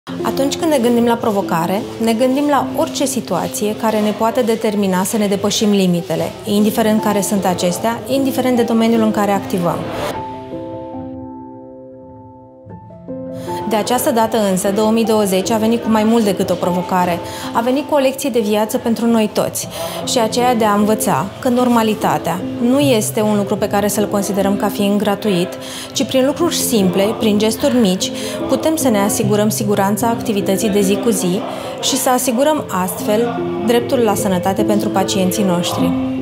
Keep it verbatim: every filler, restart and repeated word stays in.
Atunci când ne gândim la provocare, ne gândim la orice situație care ne poate determina să ne depășim limitele, indiferent care sunt acestea, indiferent de domeniul în care activăm. De această dată însă, două mii douăzeci a venit cu mai mult decât o provocare. A venit cu o lecție de viață pentru noi toți și aceea de a învăța că normalitatea nu este un lucru pe care să-l considerăm ca fiind gratuit, ci prin lucruri simple, prin gesturi mici, putem să ne asigurăm siguranța activității de zi cu zi și să asigurăm astfel dreptul la sănătate pentru pacienții noștri.